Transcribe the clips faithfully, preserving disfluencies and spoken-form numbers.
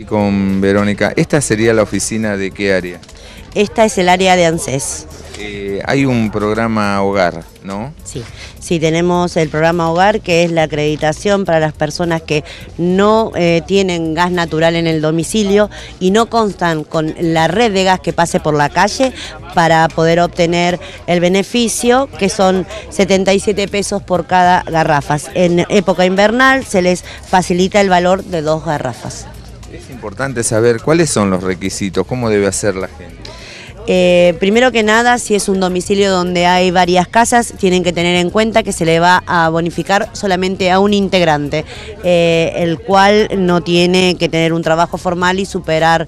con Verónica. ¿Esta sería la oficina de qué área? Esta es el área de ANSES. Eh, hay un programa Hogar, ¿no? Sí, sí, tenemos el programa Hogar, que es la acreditación para las personas que no eh, tienen gas natural en el domicilio y no constan con la red de gas que pase por la calle para poder obtener el beneficio, que son setenta y siete pesos por cada garrafa. En época invernal se les facilita el valor de dos garrafas. Es importante saber cuáles son los requisitos, cómo debe hacer la gente. Eh, primero que nada, si es un domicilio donde hay varias casas, tienen que tener en cuenta que se le va a bonificar solamente a un integrante, eh, el cual no tiene que tener un trabajo formal y superar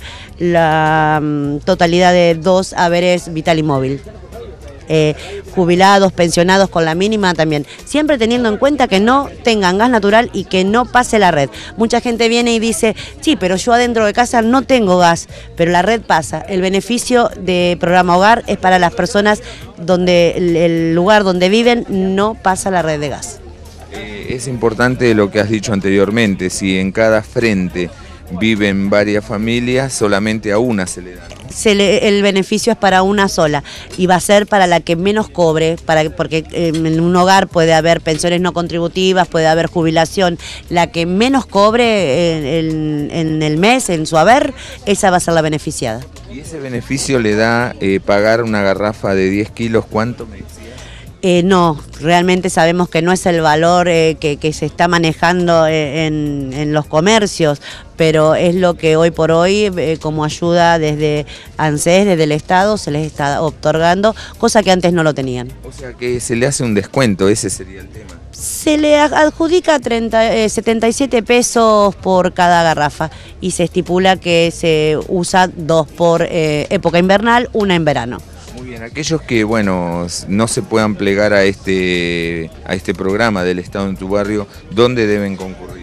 la um, totalidad de dos haberes vital y móvil. Eh, jubilados, pensionados con la mínima también, siempre teniendo en cuenta que no tengan gas natural y que no pase la red. Mucha gente viene y dice, sí, pero yo adentro de casa no tengo gas, pero la red pasa. El beneficio de programa Hogar es para las personas donde el, el lugar donde viven no pasa la red de gas. Eh, es importante lo que has dicho anteriormente, si en cada frente viven varias familias, solamente a una se le da. Se le, el beneficio es para una sola y va a ser para la que menos cobre, para, porque en un hogar puede haber pensiones no contributivas, puede haber jubilación. La que menos cobre en, en, en el mes, en su haber, esa va a ser la beneficiada. ¿Y ese beneficio le da eh, pagar una garrafa de diez kilos? ¿Cuánto me decía? Eh, no, realmente sabemos que no es el valor eh, que, que se está manejando en, en los comercios, pero es lo que hoy por hoy, eh, como ayuda desde ANSES, desde el Estado, se les está otorgando, cosa que antes no lo tenían. O sea que se le hace un descuento, ese sería el tema. Se le adjudica treinta, eh, setenta y siete pesos por cada garrafa y se estipula que se usa dos por eh, época invernal, una en verano. Muy bien, aquellos que bueno no se puedan plegar a este, a este programa del Estado en tu barrio, ¿dónde deben concurrir?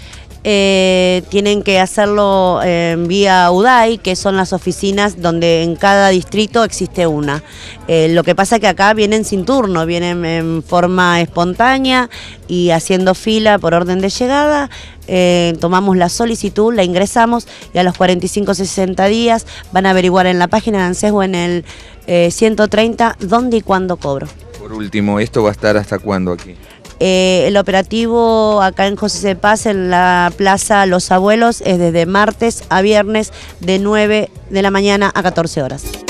Eh, tienen que hacerlo en vía U D A I, que son las oficinas donde en cada distrito existe una. Eh, lo que pasa es que acá vienen sin turno, vienen en forma espontánea y haciendo fila por orden de llegada. Eh, tomamos la solicitud, la ingresamos y a los cuarenta y cinco a sesenta días van a averiguar en la página de ANSES o en el eh, ciento treinta dónde y cuándo cobro. Por último, ¿esto va a estar hasta cuándo aquí? Eh, el operativo acá en José C. Paz, en la Plaza Los Abuelos, es desde martes a viernes de nueve de la mañana a catorce horas.